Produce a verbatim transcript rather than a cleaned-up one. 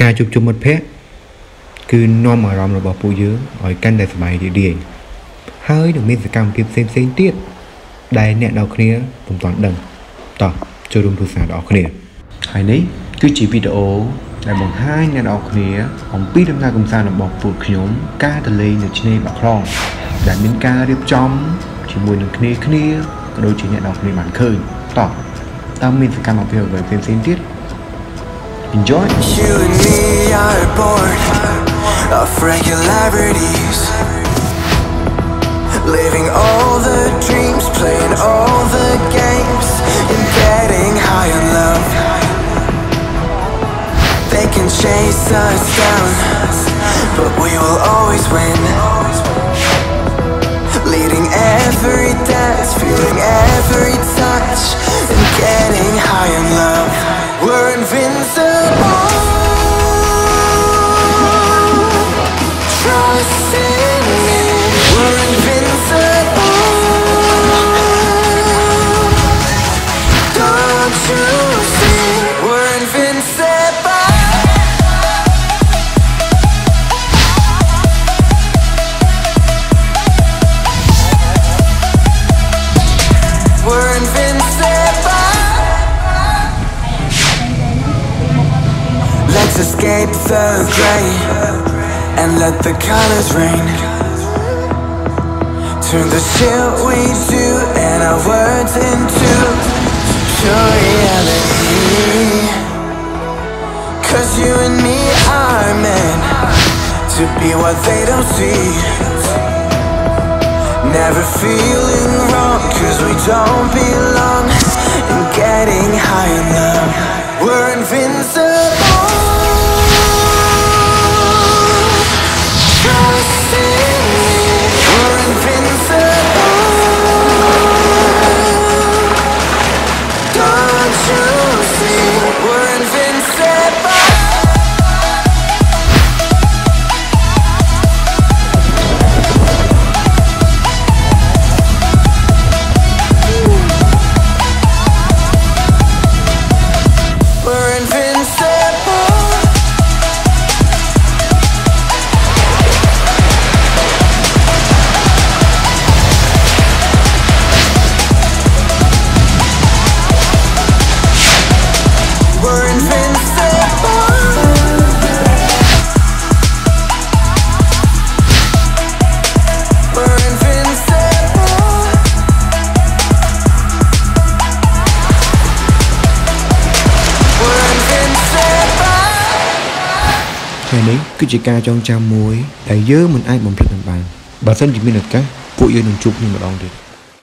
ការជួបជុំមិត្តភ័ក្តិគឺនាំអារម្មណ៍របស់ពួកយើងឲ្យកាន់តែសប្បាយរីករាយហើយនឹងមានសកម្មភាពផ្សេងៗទៀតដែលអ្នកនរគ្នាពុំទាន់ដឹងតោះចូលរួមទស្សនាដល់អ្នកគ្នាហើយនេះគឺជាវីដេអូដែលបង្ហាញអ្នកនរគ្នាអំពីដំណើរកម្សាន្តរបស់ពួកខ្ញុំការទៅលេងនៅឆ្នេរបាក់ខ្លងដែលមានការរៀបចំជាមួយនឹងគ្នាគ្នាក៏ដូចជាអ្នកនរគ្នាបានឃើញតោះតើមានសកម្មភាពអ្វីផ្សេងៗទៀត Enjoy. You and me are bored of regularities, living all the dreams, playing all the games, and getting high on love. They can chase us down, but we will always win. Leading every dance, feeling every touch, and getting high on love. We're invincible. Trust in me. We're invincible. Don't you see? We're invincible. We're invincible. Let's escape the gray and let the colors rain. Turn the shit we do and our words into pure reality. Cause you and me are meant to be what they don't see. Never feeling wrong cause we don't belong. And getting high in love. We're invincible. Trust in me. We're invincible. Don't you see? We're invincible. We're invincible. We're invincible. We're invincible. We're invincible. ថ្ងៃនេះគឺជាការចងចាំមួយដែលយើងមិនអាចបំភ្លេចបានបើសិនជាមានឱកាសពួកយើងនឹងជួបគ្នាម្ដងទៀត